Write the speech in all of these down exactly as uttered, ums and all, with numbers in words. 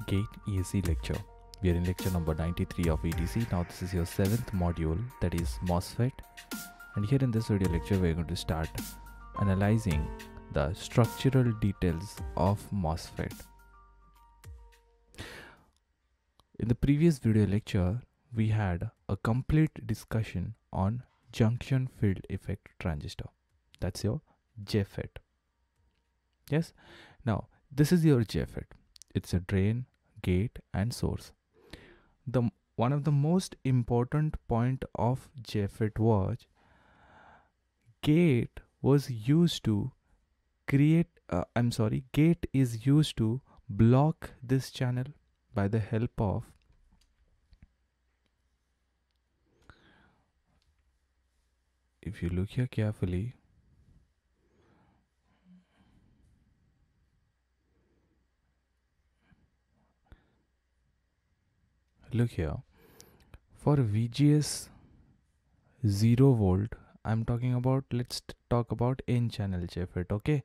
GATE E S E lecture. We are in lecture number ninety-three of E T C. Now this is your seventh module, that is MOSFET. And here in this video lecture, we are going to start analyzing the structural details of MOSFET. In the previous video lecture, we had a complete discussion on junction field effect transistor. That's your J FET. Yes. Now this is your J FET. It's a drain, gate and source. The one of the most important point of J FET was gate was used to create uh, I'm sorry gate is used to block this channel by the help of if you look here carefully, look here, for V G S zero volt, I'm talking about, let's talk about N channel J FET, okay?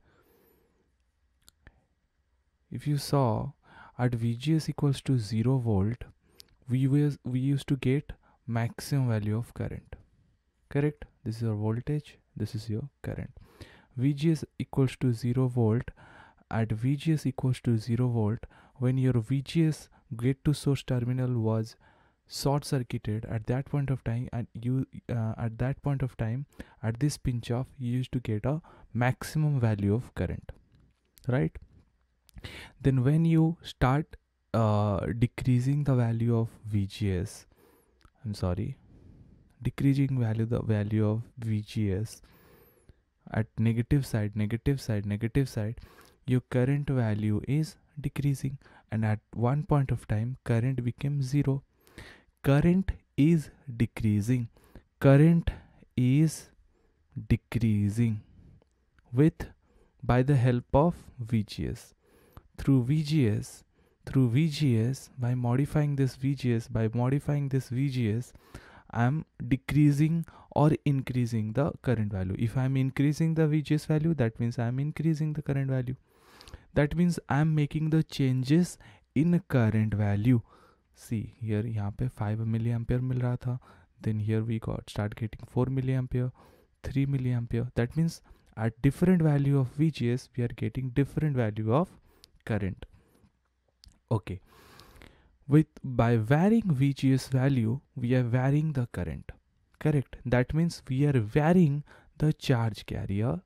If you saw at V G S equals to zero volt, we was we used to get maximum value of current, correct? This is your voltage, this is your current. V G S equals to zero volt, at V G S equals to zero volt, when your V G S gate to source terminal was short circuited, at that point of time, and you uh, at that point of time, at this pinch off, you used to get a maximum value of current, right? Then when you start uh, decreasing the value of V G S, I'm sorry, decreasing value the value of V G S at negative side, negative side, negative side, your current value is decreasing, and at one point of time current became zero. Current is decreasing, current is decreasing with by the help of V G S. Through V G S, through V G S, by modifying this V G S, by modifying this V G S, I'm decreasing or increasing the current value. If I'm increasing the V G S value, that means I'm increasing the current value. That means I'm making the changes in current value. See here, यहाँ पे five milliampere मिल रहा था. Then here we got start getting four milliampere, three milliampere. That means at different value of V G S, we are getting different value of current. Okay. With by varying V G S value, we are varying the current. Correct. That means we are varying the charge carrier.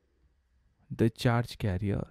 The charge carrier.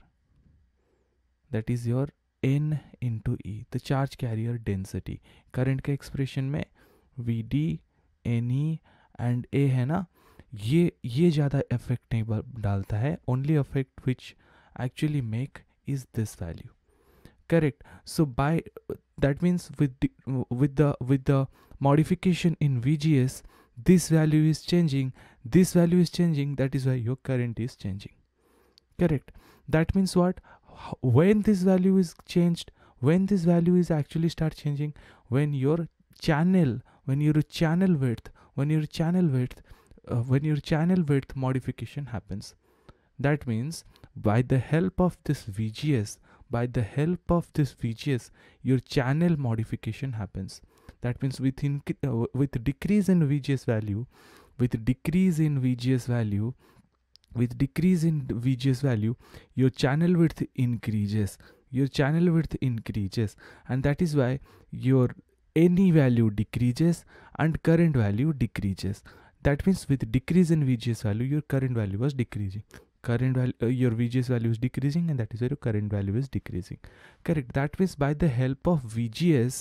That is your N into E, the charge carrier density. Current का expression में V D, N E and A है ना, ये ये ज़्यादा effect नहीं डालता है. Only effect which actually make is this value. Correct. So by that means with the, with the with the modification in V G S, this value is changing. This value is changing. That is why your current is changing. Correct. That means what? When this value is changed, when this value is actually start changing, when your channel, when your channel width, when your channel width, uh, when your channel width modification happens. That means by the help of this V G S, by the help of this V G S, your channel modification happens. That means with, in, uh, with decrease in V G S value, with decrease in V G S value, with decrease in V G S value, your channel width increases, your channel width increases, and that is why your N E value decreases and current value decreases. That means with decrease in V G S value, your current value was decreasing. Current value, uh, your V G S value is decreasing, and that is why your current value is decreasing. Correct. That means by the help of V G S,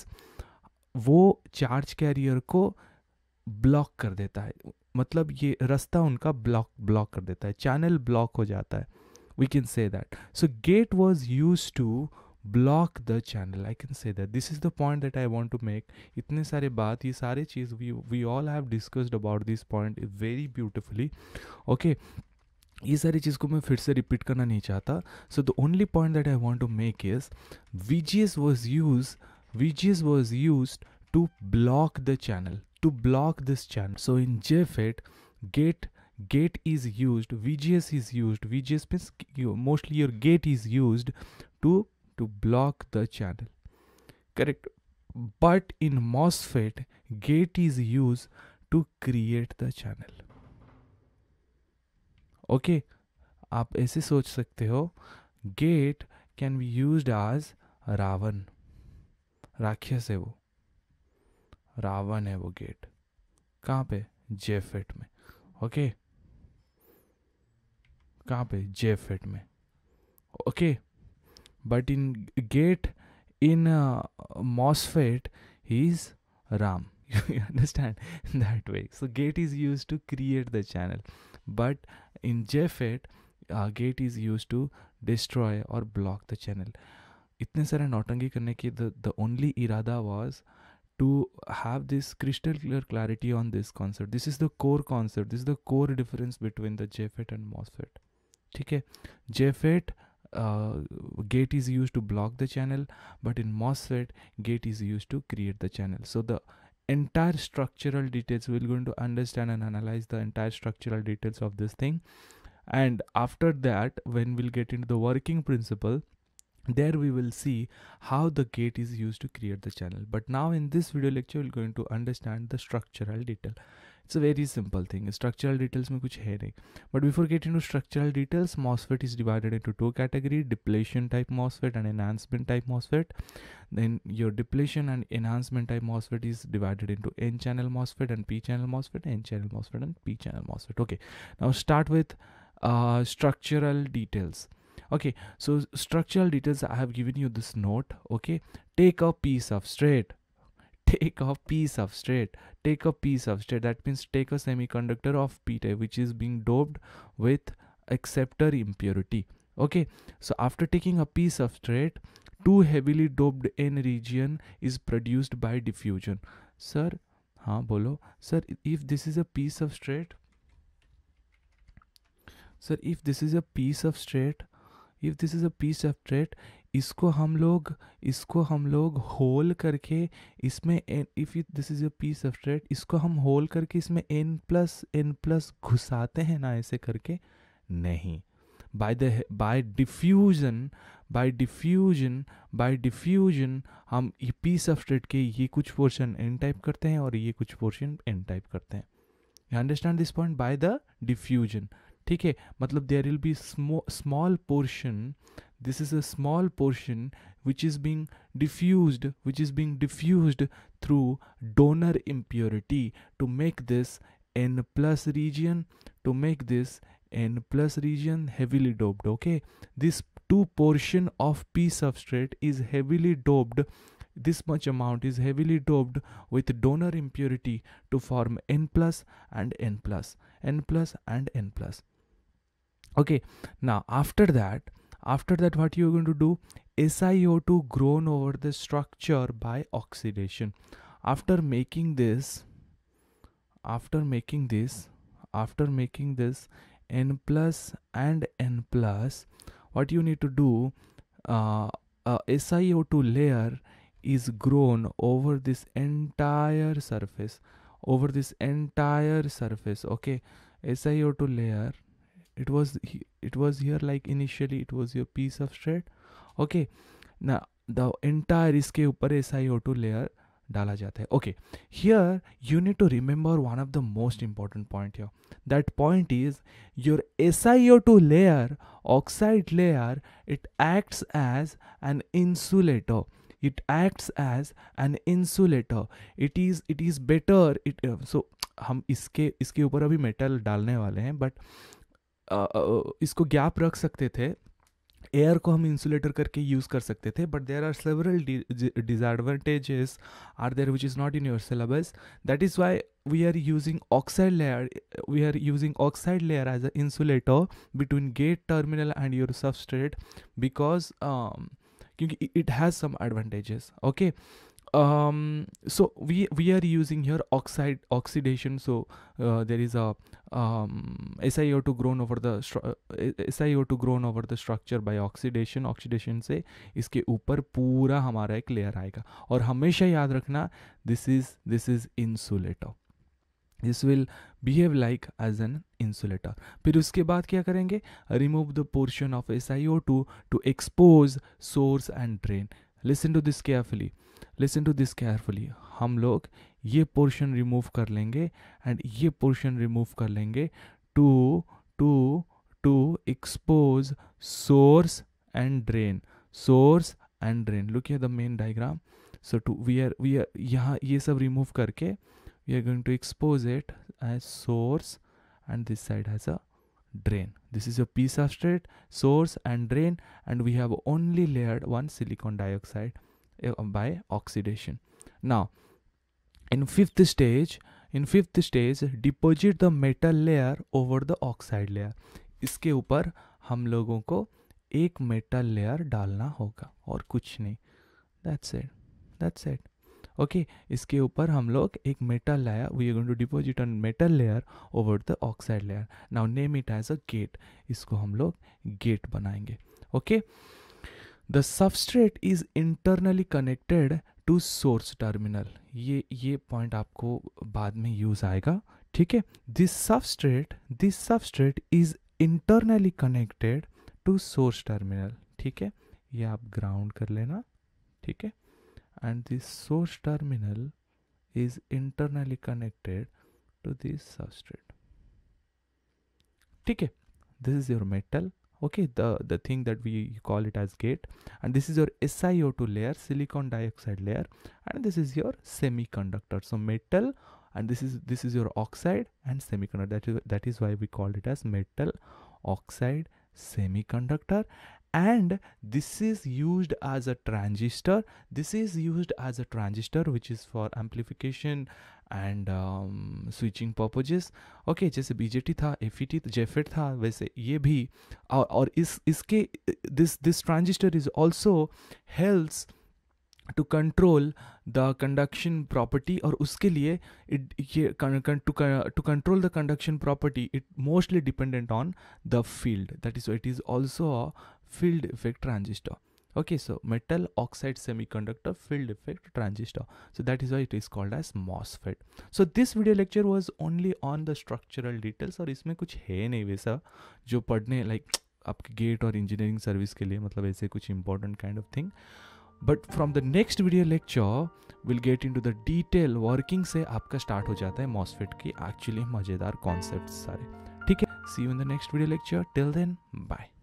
वो charge carrier को block कर देता है. मतलब ये रास्ता उनका block block कर देता है. Channel block हो जाता है. We can say that. So gate was used to block the channel. I can say that. This is the point that I want to make. इतने सारे बात, ये सारे चीज़ we we all have discussed about this point very beautifully. Okay. ये सारी चीज़ को मैं फिर से रिपीट करना नहीं चाहता. So the only point that I want to make is V G S was used V G S was used to block the channel, to block this channel. So in J FET, gate gate is used, V G S is used. V G S means you, mostly your gate is used to to block the channel. correct? But in MOSFET, gate is used to create the channel. Okay, आप ऐसे सोच सकते हो, gate can be used as Ravan, राक्षस है वो, रावण है वो गेट. कहाँ पे? जेफेट में. ओके, कहाँ पे? जेफेट में. Okay, but in gate, in uh, MOSFET, he is Ram. You understand that way. So gate is used to create the channel, but in JFET, uh, gate is used to destroy or block the channel. इतने सारे नौटंकी करने की the the only irada was to have this crystal clear clarity on this concept. This is the core concept. This is the core difference between the JFET and MOSFET. ठीक है? JFET Uh, gate is used to block the channel, but in MOSFET, gate is used to create the channel. So the entire structural details, we're going to understand and analyze the entire structural details of this thing. And after that, when we'll get into the working principle, there we will see how the gate is used to create the channel. But now in this video lecture, we're going to understand the structural detail. It's a very simple thing. Structural details में कुछ है नहीं. But before getting into structural details, MOSFET is divided into two categories: depletion type MOSFET and enhancement type MOSFET. Then your depletion and enhancement type MOSFET is divided into N-channel MOSFET and P-channel MOSFET, N-channel MOSFET and P-channel MOSFET. Okay, now start with uh, structural details. Okay, so structural details, I have given you this note. Okay, take a piece of straight. Take a piece of straight. Take a piece of straight. That means take a semiconductor of p-type which is being doped with acceptor impurity. Okay, so after taking a piece of straight, two heavily doped n region is produced by diffusion. Sir, हाँ बोलो. Sir, if this is a piece of straight, sir, if this is a piece of straight, if this is a piece of straight, इसको हम लोग इसको हम लोग hole करके इसमें if this is a piece of straight, इसको हम होल करके इसमें n प्लस n प्लस घुसाते हैं ना ऐसे करके? नहीं. By the by diffusion by diffusion by diffusion हम ये पीस ऑफ स्ट्रेट के ये कुछ पोर्शन n टाइप करते हैं और ये कुछ पोर्शन n टाइप करते हैं. You understand this point? By the diffusion. ठीक है, मतलब there will be small portion. This is a small portion which is being diffused, which is being diffused through donor impurity to make this N plus region, to make this N plus region heavily doped. Okay, this two portion of P substrate is heavily doped. This much amount is heavily doped with donor impurity to form N plus and N plus, N plus and N plus. Okay, now after that, After that, what you are going to do? S i O two grown over the structure by oxidation. After making this, after making this, after making this N plus and N plus, what you need to do? Uh, uh, S i O two layer is grown over this entire surface, over this entire surface. Okay, S i O two layer. It was it was here like initially it was your piece of straight. Okay, now the entire इसके ऊपर S i O two layer डाला जाता है. Okay, here you need to remember one of the most important point here. That point is your S i O two layer, oxide layer, it acts as an insulator. It acts as an insulator. It is it is better. It uh, so हम इसके इसके ऊपर अभी metal डालने वाले हैं, but Uh, uh, इसको gap रख सकते थे, एयर को हम इंसुलेटर करके यूज़ कर सकते थे, but there are several disadvantages are there which is not in your syllabus. That is why we are using oxide layer, we are using oxide layer as a insulator between gate terminal and your substrate, because क्योंकि it has some advantages. Okay, um so we we are using here oxide oxidation. So uh, there is a um, S i O two grown over the uh, S i O two grown over the structure by oxidation. oxidation से इसके ऊपर पूरा हमारा एक layer आएगा, और हमेशा याद रखना this is this is insulator. This will behave like as an insulator. फिर उसके बाद क्या करेंगे? Remove the portion of S i O two to expose source and drain. Listen to this carefully. Listen to this carefully, हम लोग ये portion remove कर लेंगे एंड ये पोर्शन रिमूव कर लेंगे to to to expose source and drain, source and drain. Look here the main diagram. So to we are we are यहाँ ये सब रिमूव करके we are going to expose it as source and this side has a drain. This is your P substrate, source and drain, and we have only layered one silicon dioxide uh, by oxidation. Now in fifth stage, in fifth stage deposit the metal layer over the oxide layer. इसके ऊपर हम लोगों को एक metal layer डालना होगा और कुछ नहीं. That's it. That's it. Okay okay, इसके ऊपर हम लोग एक metal layer, we are going to deposit on metal layer over the oxide layer. Now name it as a gate. इसको हम लोग गेट बनाएंगे. Okay, the substrate is internally connected to source terminal. ये ये पॉइंट आपको बाद में use आएगा, ठीक है. This substrate this substrate is internally connected to source terminal. ठीक है, ये आप ग्राउंड कर लेना, ठीक है. And this source terminal is internally connected to this substrate. Okay, this is your metal. Okay, the the thing that we call it as gate, and this is your S i O two layer, silicon dioxide layer, and this is your semiconductor. So metal, and this is this is your oxide and semiconductor. That is that is why we call it as metal oxide semiconductor. And this is used as a transistor. This is used as a transistor which is for amplification and um, switching purposes. Okay, जैसे B J T था, F E T, J F E T था, वैसे ये भी. और, और इस इसके this this transistor is also helps to control the conduction property. और उसके लिए it ये to to control the conduction property, it mostly dependent on the field. That is, so it is also a field effect transistor. Okay, so metal oxide semiconductor field effect transistor. So that is why it is called as MOSFET. So this video lecture was only on the structural details. और इसमें कुछ है नहीं वैसा जो पढ़ने like आपके gate और इंजीनियरिंग सर्विस के लिए, मतलब ऐसे कुछ important kind of thing. But from the next video lecture we'll get into the detail working से आपका start हो जाता है MOSFET की actually मज़ेदार concepts सारे. ठीक है, see you in the next video lecture. Till then, bye.